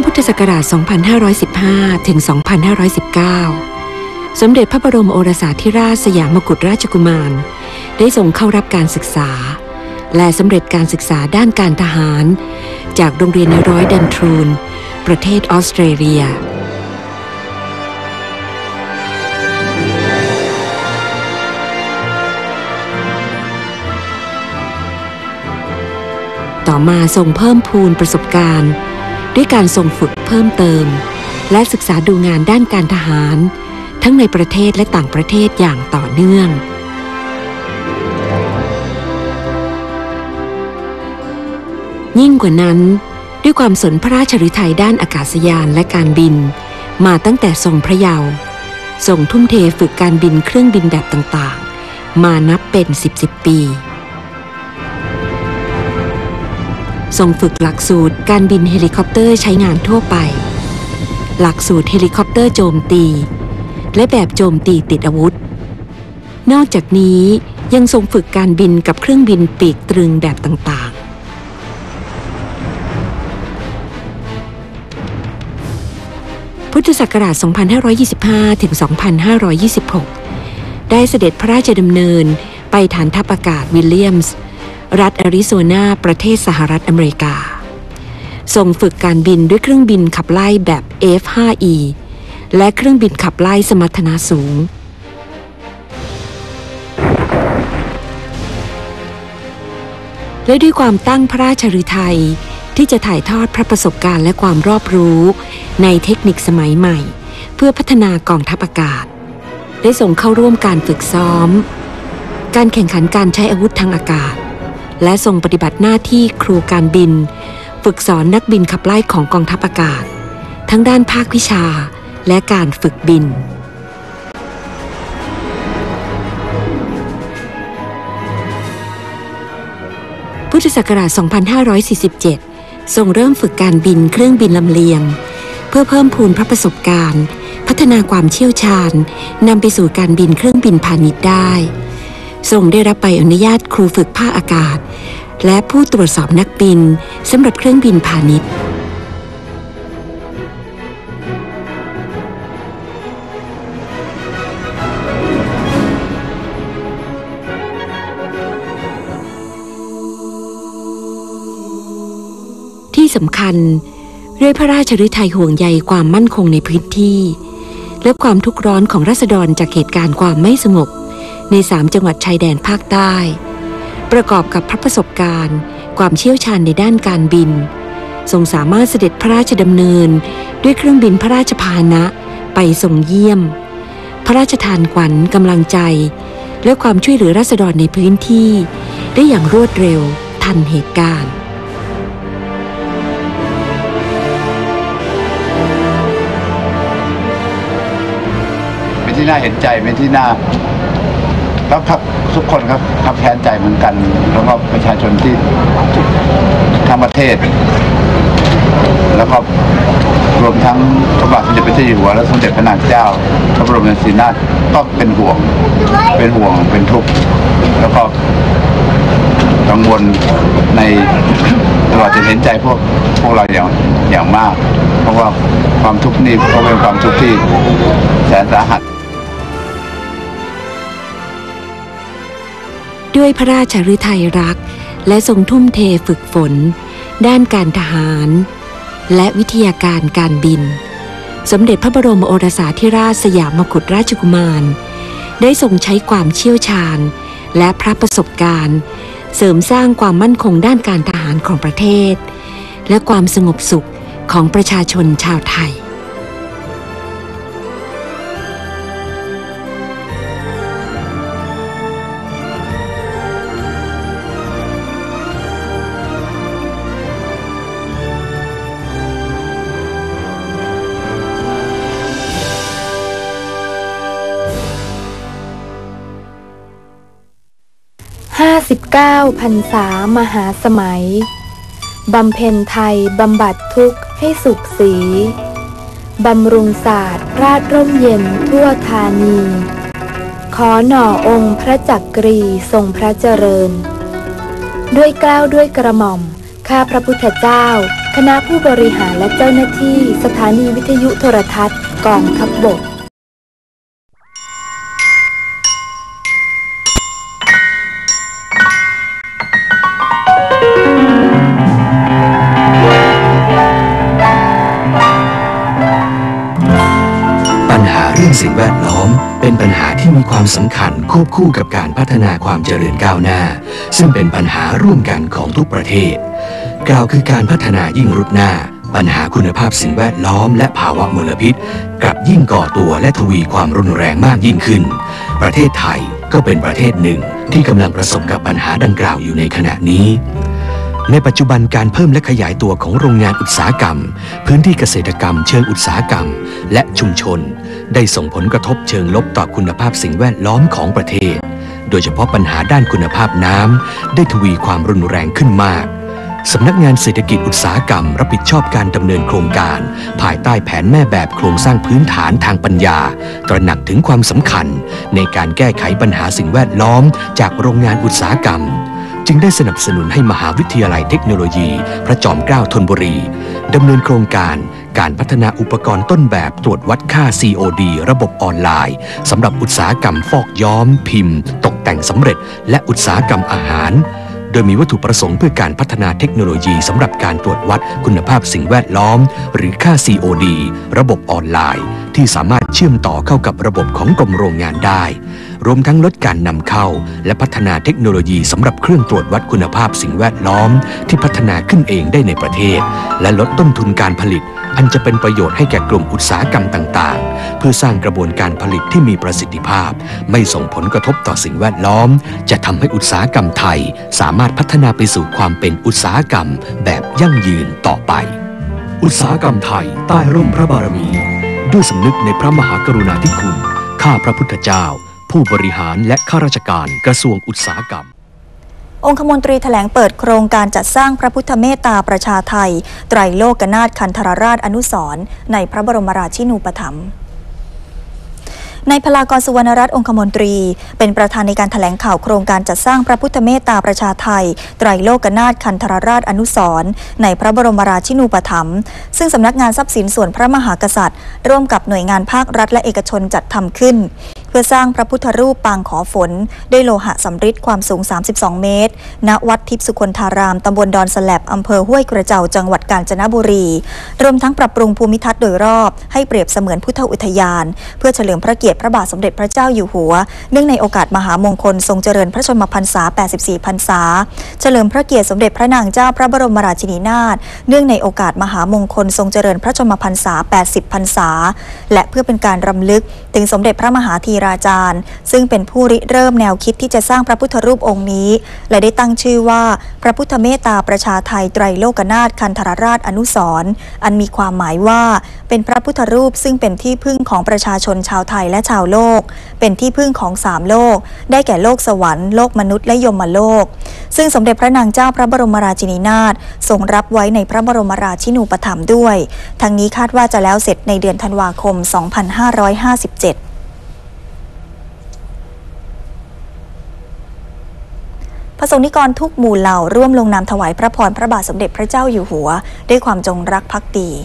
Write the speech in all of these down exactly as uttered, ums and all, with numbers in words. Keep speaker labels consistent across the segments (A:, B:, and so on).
A: พุทธศักราช สองพันห้าร้อยสิบห้า ถึง สองพันห้าร้อยสิบเก้า สมเด็จพระบรมโอรสาธิราชสยามกุฎราชกุมารได้ทรงเข้ารับการศึกษาและสำเร็จการศึกษาด้านการทหารจากโรงเรียนในร้อยดันทรูนประเทศออสเตรเลียต่อมาทรงเพิ่มพูนประสบการณ์ด้วยการทรงฝึกเพิ่มเติมและศึกษาดูงานด้านการทหารทั้งในประเทศและต่างประเทศอย่างต่อเนื่องยิ่งกว่านั้นด้วยความสนพระราชฤทัยด้านอากาศยานและการบินมาตั้งแต่ทรงพระเยาว์ทรงทุ่มเทฝึกการบินเครื่องบินแบบต่างๆมานับเป็นสิบสิบปีทรงฝึกหลักสูตรการบินเฮลิคอปเตอร์ใช้งานทั่วไปหลักสูตรเฮลิคอปเตอร์โจมตีและแบบโจมตีติดอาวุธนอกจากนี้ยังทรงฝึกการบินกับเครื่องบินปีกตรึงแบบต่างๆพุทธศักราช สองพันห้าร้อยยี่สิบห้า ถึง สองพันห้าร้อยยี่สิบหก ได้เสด็จพระราชดำเนินไปฐานทัพอากาศวิลเลียมส์รัฐแอริโซนาประเทศสหรัฐอเมริกาทรงฝึกการบินด้วยเครื่องบินขับไล่แบบ เอฟ ไฟว์ อี และเครื่องบินขับไล่สมรรถนะสูงและด้วยความตั้งพระราชฤทัยที่จะถ่ายทอดพระประสบการณ์และความรอบรู้ในเทคนิคสมัยใหม่เพื่อพัฒนากองทัพอากาศได้ส่งเข้าร่วมการฝึกซ้อมการแข่งขันการใช้อาวุธทางอากาศและทรงปฏิบัติหน้าที่ครูการบินฝึกสอนนักบินขับไล่ของกองทัพอากาศทั้งด้านภาควิชาและการฝึกบินพุทธศักราช สองพันห้าร้อยสี่สิบเจ็ด ทรงเริ่มฝึกการบินเครื่องบินลำเลียงเพื่อเพิ่มพูนพระประสบการณ์พัฒนาความเชี่ยวชาญนำไปสู่การบินเครื่องบินพาณิชย์ได้ทรงได้รับใบอนุญาตครูฝึกภาคอากาศและผู้ตรวจสอบนักบินสำหรับเครื่องบินพาณิชย์ที่สำคัญด้วยพระราชฤทัยห่วงใยความมั่นคงในพื้นที่และความทุกข์ร้อนของราษฎรจากเหตุการณ์ความไม่สงบในสามจังหวัดชายแดนภาคใต้ประกอบกับพระประสบการณ์ความเชี่ยวชาญในด้านการบินทรงสามารถเสด็จพระราชดำเนินด้วยเครื่องบินพระราชพาหนะไปทรงเยี่ยมพระราชทานขวัญกำลังใจและความช่วยเหลือราษฎรในพื้นที่ได้อย่างรวดเร็วทันเหตุการณ์
B: เป็นที่น่าเห็นใจเป็นที่น่าแล้วครับทุกคนครับครับแค้นใจเหมือนกันแล้วก็ประชาชนที่ทั้งประเทศแล้วก็รวมทั้งพระบาทสมเด็จพระเจ้าอยู่หัวและสมเด็จพระนางเจ้าพระบรมราชินีนาถก็เป็นห่วงเป็นห่วงเป็นทุกข์แล้วก็กังวลในตลอดจะเห็นใจพวกพวกเราอย่างอย่างมากเพราะว่าความทุกข์นี้ก็เป็นความทุกข์ที่แสนสาหัส
A: ด้วยพระราชฤทัยรักและทรงทุ่มเทฝึกฝนด้านการทหารและวิทยาการการบินสมเด็จพระบรมโอรสาธิราชสยามกุฎราชกุมารได้ทรงใช้ความเชี่ยวชาญและพระประสบการณ์เสริมสร้างความมั่นคงด้านการทหารของประเทศและความสงบสุขของประชาชนชาวไทย
C: ห้าสิบเก้าพรรษามหาสมัยบำเพ็ญไทยบำบัดทุกข์ให้สุขสีบำรุงศาสตร์ราชร่มเย็นทั่วธานีขอหน่อองค์พระจักรีทรงพระเจริญด้วยเกล้าด้วยกระหม่อมข้าพระพุทธเจ้าคณะผู้บริหารและเจ้าหน้าที่สถานีวิทยุโทรทัศน์กองทัพบก
D: สิ่งแวดล้อมเป็นปัญหาที่มีความสำคัญควบคู่กับการพัฒนาความเจริญก้าวหน้าซึ่งเป็นปัญหาร่วมกันของทุกประเทศกล่าวคือการพัฒนายิ่งรุดหน้าปัญหาคุณภาพสิ่งแวดล้อมและภาวะมลพิษกลับยิ่งก่อตัวและทวีความรุนแรงมากยิ่งขึ้นประเทศไทยก็เป็นประเทศหนึ่งที่กำลังประสบกับปัญหาดังกล่าวอยู่ในขณะนี้ในปัจจุบันการเพิ่มและขยายตัวของโรงงานอุตสาหกรรมพื้นที่เกษตรกรรมเชิงอุตสาหกรรมและชุมชนได้ส่งผลกระทบเชิงลบต่อคุณภาพสิ่งแวดล้อมของประเทศโดยเฉพาะปัญหาด้านคุณภาพน้ำได้ทวีความรุนแรงขึ้นมากสำนักงานเศรษฐกิจอุตสาหกรรมรับผิดชอบการดำเนินโครงการภายใต้แผนแม่แบบโครงสร้างพื้นฐานทางปัญญาตระหนักถึงความสำคัญในการแก้ไขปัญหาสิ่งแวดล้อมจากโรงงานอุตสาหกรรมจึงได้สนับสนุนให้มหาวิทยาลัยเทคโนโลยีพระจอมเกล้าธนบุรีดำเนินโครงการการพัฒนาอุปกรณ์ต้นแบบตรวจวัดค่า ซี โอ ดี ระบบออนไลน์สำหรับอุตสาหกรรมฟอกย้อมพิมพ์ตกแต่งสำเร็จและอุตสาหกรรมอาหารโดยมีวัตถุประสงค์เพื่อการพัฒนาเทคโนโลยีสำหรับการตรวจวัดคุณภาพสิ่งแวดล้อมหรือค่า ซี โอ ดี ระบบออนไลน์ที่สามารถเชื่อมต่อเข้ากับระบบของกรมโรงงานได้รวมทั้งลดการนำเข้าและพัฒนาเทคโนโลยีสำหรับเครื่องตรวจวัดคุณภาพสิ่งแวดล้อมที่พัฒนาขึ้นเองได้ในประเทศและลดต้นทุนการผลิตอันจะเป็นประโยชน์ให้แก่กลุ่มอุตสาหกรรมต่างๆเพื่อสร้างกระบวนการผลิตที่มีประสิทธิภาพไม่ส่งผลกระทบต่อสิ่งแวดล้อมจะทำให้อุตสาหกรรมไทยสามารถพัฒนาไปสู่ความเป็นอุตสาหกรรมแบบยั่งยืนต่อไปอุตสาหกรรมไทยใต้ร่มพระบารมีด้วยสำนึกในพระมหากรุณาธิคุณข้าพระพุทธเจ้าผู้บริหารและข้าราชการกระทรวงอุตสาหกรรม
E: องคมนตรีแถลงเปิดโครงการจัดสร้างพระพุทธเมตตาประชาไทยไตรโลกนาถคันธรราชอนุสรณ์ในพระบรมราชินูปถัมภ์ในพลากรสุวรรณรัตน์องคมนตรีเป็นประธานในการแถลงข่าวโครงการจัดสร้างพระพุทธเมตตาประชาไทยไตรโลกนาถคันธรราชอนุสรณ์ในพระบรมราชินูปถัมภ์ซึ่งสำนักงานทรัพย์สินส่วนพระมหากษัตริย์ร่วมกับหน่วยงานภาครัฐและเอกชนจัดทำขึ้นเพื่อสร้างพระพุทธรูปปางขอฝนด้วยโลหะสำริดความสูงสามสิบสองเมตรณวัดทิพย์สุคนธารามตำบลดอนสแลบอำเภอห้วยกระเจ้าจังหวัดกาญจนบุรีรวมทั้งปรับปรุงภูมิทัศน์โดยรอบให้เปรียบเสมือนพุทธอุทยานเพื่อเฉลิมพระเกียรติพระบาทสมเด็จพระเจ้าอยู่หัวเนื่องในโอกาสมหามงคลทรงเจริญพระชนมพรรษาแปดสิบสี่พรรษาเฉลิมพระเกียรติสมเด็จพระนางเจ้าพระบรมราชินีนาถเนื่องในโอกาสมหามงคลทรงเจริญพระชนมพรรษาแปดสิบพรรษาและเพื่อเป็นการรำลึกถึงสมเด็จพระมหาธีราจารย์ซึ่งเป็นผู้ริเริ่มแนวคิดที่จะสร้างพระพุทธรูปองค์นี้และได้ตั้งชื่อว่าพระพุทธเมตตาประชาไทยไตรโลกนาถคันธรราชอนุสรณ์อันมีความหมายว่าเป็นพระพุทธรูปซึ่งเป็นที่พึ่งของประชาชนชาวไทยและชาวโลกเป็นที่พึ่งของสามโลกได้แก่โลกสวรรค์โลกมนุษย์และยมโลกซึ่งสมเด็จพระนางเจ้าพระบรมราชินีนาถทรงรับไว้ในพระบรมราชินูปถัมภ์ด้วยทั้งนี้คาดว่าจะแล้วเสร็จในเดือนธันวาคมสองพันห้าร้อยห้าสิบเจ็ดพระสงฆ์นิกรทุกหมู่เหล่าร่วมลงนามถวายพระพรพระบาทสมเด็จพระเจ้าอยู่หัวด้วยความจงรักภักดี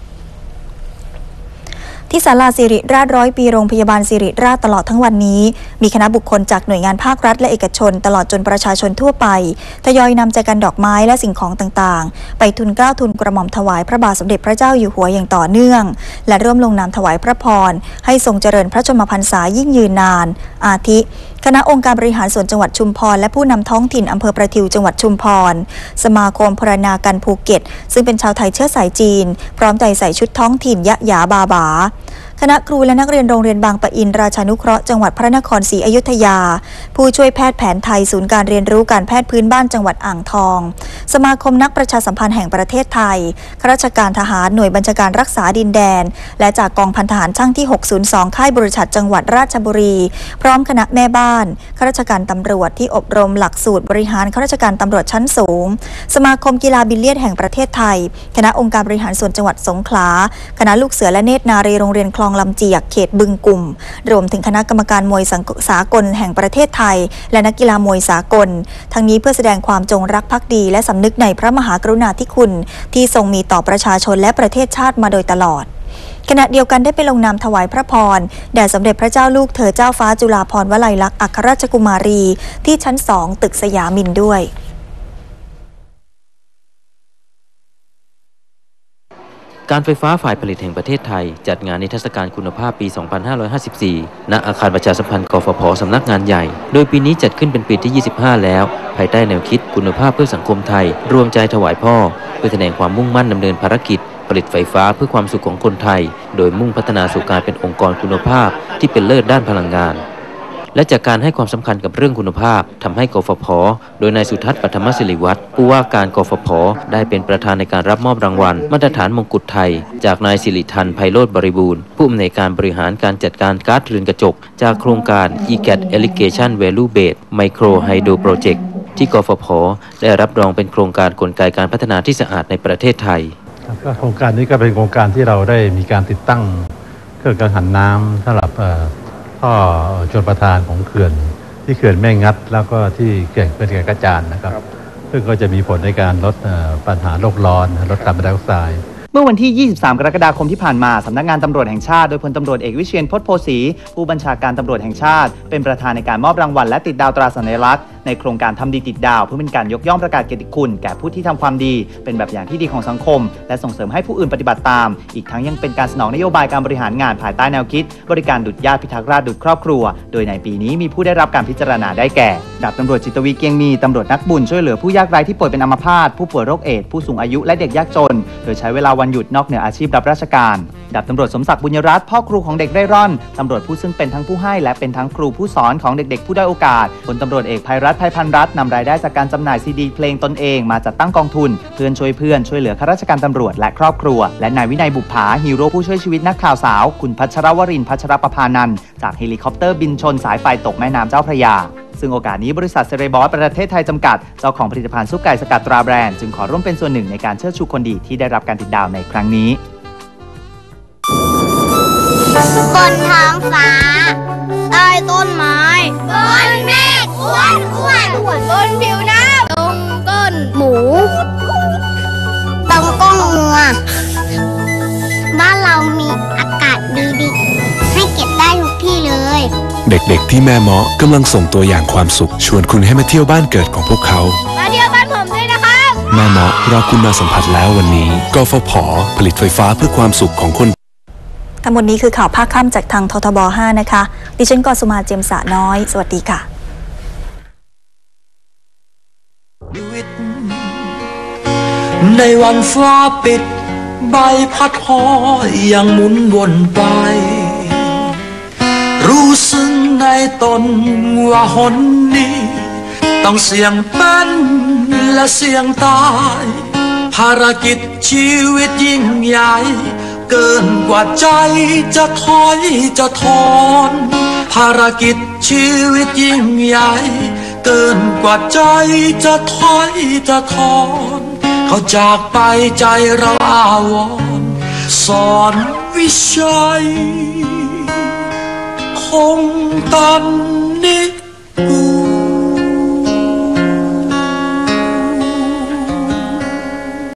E: ที่ศาลาสิริราชร้อยปีโรงพยาบาลสิริราชตลอดทั้งวันนี้มีคณะบุคคลจากหน่วยงานภาครัฐและเอกชนตลอดจนประชาชนทั่วไปทยอยนำใจกันดอกไม้และสิ่งของต่างๆไปทุนเกล้าทุนกระหม่อมถวายพระบาทสมเด็จพระเจ้าอยู่หัวอย่างต่อเนื่องและร่วมลงนามถวายพระพรให้ทรงเจริญพระชนมพรรษายิ่งยืนนานอาทิคณะองค์การบริหารส่วนจังหวัดชุมพรและผู้นำท้องถิ่นอำเภอประทิวจังหวัดชุมพรสมาคมพรณาการภูเก็ตซึ่งเป็นชาวไทยเชื้อสายจีนพร้อมใจใส่ชุดท้องถิ่นยะหยาบาบาคณะครูและนักเรียนโรงเรียนบางปะอินราชานุเคราะห์จังหวัดพระนครศรีอยุธยาผู้ช่วยแพทย์แผนไทยศูนย์การเรียนรู้การแพทย์พื้นบ้านจังหวัดอ่างทองสมาคมนักประชาสัมพันธ์แห่งประเทศไทยข้าราชการทหารหน่วยบัญชาการรักษาดินแดนและจากกองพันทหารช่างที่หกศูนย์สองค่ายบริษัทจังหวัดราชบุรีพร้อมคณะแม่บ้านข้าราชการตำรวจที่อบรมหลักสูตรบริหารข้าราชการตำรวจชั้นสูงสมาคมกีฬาบิลเลียดแห่งประเทศไทยคณะองค์การบริหารส่วนจังหวัดสงขลาคณะลูกเสือและเนตรนารีโรงเรียนคลององลำเจียกเขตบึงกลุ่มรวมถึงคณะกรรมการมวยสากลแห่งประเทศไทยและนักกีฬามวยสากลทั้งนี้เพื่อแสดงความจงรักภักดีและสำนึกในพระมหากรุณาธิคุณที่ทรงมีต่อประชาชนและประเทศชาติมาโดยตลอดขณะเดียวกันได้ไปลงนามถวายพระพรแด่สมเด็จพระเจ้าลูกเธอเจ้าฟ้าจุฬาภรณ์วลัยลักษณ์อัครราชกุมารีที่ชั้นสองตึกสยามินด้วย
F: การไฟฟ้าฝ่ายผลิตแห่งประเทศไทยจัดงานนิทรรศการคุณภาพปี สองพันห้าร้อยห้าสิบสี่ ณ อาคารประชาสัมพันธ์กฟผ.สำนักงานใหญ่โดยปีนี้จัดขึ้นเป็นปีที่ ยี่สิบห้า แล้วภายใต้แนวคิดคุณภาพเพื่อสังคมไทยรวมใจถวายพ่อเพื่อแสดงความมุ่งมั่นดำเนินภารกิจผลิตไฟฟ้าเพื่อความสุขของคนไทยโดยมุ่งพัฒนาสู่การเป็นองค์กรคุณภาพที่เป็นเลิศด้านพลังงานและจากการให้ความสำคัญกับเรื่องคุณภาพทำให้กฟผ.โดยนายสุทัศน์ปัทมศิริวัฒน์ผู้ว่าการกฟผ.ได้เป็นประธานในการรับมอบรางวัลมาตรฐานมงกุฎไทยจากนายสิริทันไพโรจน์บริบูรณ์ผู้อำนวยการบริหารการจัดการก๊าซเรือนกระจกจากโครงการ อี แกท Allocation Value Based Micro Hydro Project ที่กฟผ.ได้รับรองเป็นโครงการกลไกการพัฒนาที่สะอาดในประเทศไทย
G: โครงการนี้ก็เป็นโครงการที่เราได้มีการติดตั้งเครื่องกังหันน้ำสำหรับท่อชลประทานของเขื่อนที่เขื่อนแม่งัดแล้วก็ที่เขื่อนเป็นแก่งกระจานนะครับซึ่งก็จะมีผลในการลดปัญหาโลกร้อนลดคาร์บอนไดออกไซด์
H: เมื่อวันที่ ยี่สิบสาม กรกฎาคมที่ผ่านมาสำนักงานตำรวจแห่งชาติโดยพลตำรวจเอกวิเชียร พจน์โพสีผู้บัญชาการตำรวจแห่งชาติเป็นประธานในการมอบรางวัลและติดดาวตราสัญลักษณ์ในโครงการทำดีติดดาวเพื่อเป็นการยกย่องประกาศเกียรติคุณแก่ผู้ที่ทำความดีเป็นแบบอย่างที่ดีของสังคมและส่งเสริมให้ผู้อื่นปฏิบัติตามอีกทั้งยังเป็นการสนองนโยบายการบริหารงานภายใต้แนวคิดบริการดุจญาติพิทักษ์ราษฎร์ดุจครอบครัวโดยในปีนี้มีผู้ได้รับการพิจารณาได้แก่ดาบตำรวจจิตวีเกียงมีตำรวจนักบุญช่วยเหลือผู้ยากไร้ที่ป่วยเป็นอัมพาตผู้ป่วยโรคเอดส์ผู้สูงอายุและเด็กยากจนโดยใช้เวลาวันหยุดนอกเหนืออาชีพรับราชการดาบตำรวจสมศักดิ์บุญยรัตน์พ่อครูของเด็กเร่ร่อนตำรวจผู้ซึ่งเป็นทั้งผู้ให้และเป็นทั้งครูผู้สอนของเด็กๆผู้ด้อยโอกาสพลตำรวจเอกไพรัตน์ ไพพันรัตน์นำรายได้จากการจำหน่ายซีดีเพลงตนเองมาจัดตั้งกองทุนเพื่อนช่วยเพื่อนช่วยเหลือข้าราชการตำรวจและครอบครัวและนายวินัยบุปผาฮีโร่ผู้ช่วยชีวิตนักข่าวสาวคุณพัชรวรินทร์พัชรประภานันท์จากเฮลิคอปเตอร์บินชนสายไฟตกแม่น้ำเจ้าพระยาซึ่งโอกาสนี้บริษัทเซเรบอสประเทศไทยจำกัดเจ้าของผลิตภัณฑ์ซุปไก่สกัดตราแบรนด์จึงขอร่วมเป็นส่วนหนึ่งในการเชิดชูคนดีที่ได้รับการติดดาวในครั้งนี้
I: บนท้องฟ้าใต้ต้นไม้บนเมฆอ้วนอ้วนบนผิวน้ำตรงก้นหมูตรงก้นงัวบ้านเรามีอากาศดีๆให้เก็บได้ทุกที่เลย
J: เด็กๆที่แม่เมาะกำลังส่งตัวอย่างความสุขชวนคุณให้มาเที่ยวบ้านเกิดของพวกเขา
I: มาเที่ยวบ้านผมด้วยนะครับ
J: แม่เมาะรอคุณมาสัมผัสแล้ววันนี้กฟผ.ผลิตไฟฟ้าเพื่อความสุขของคน
E: ทั้งหมดนี้คือข่าวภาคค่ำจากทางททบ ห้านะคะดิฉันกสุมาเจมสะน้อยสวัสดีค่ะ
K: ในวันฟ้าปิดใบพัดหอยยังหมุนวนไปรู้ซึ้งในตนว่าหนนี้ต้องเสี่ยงเป็นและเสี่ยงตายภารกิจชีวิตยิ่งใหญ่เกินกว่าใจจะถอยจะทนภารกิจชีวิตยิ่งใหญ่เกินกว่าใจจะถอยจะทนเขาจากไปใจเราอาวรณ์สอนวิชัยคงตัน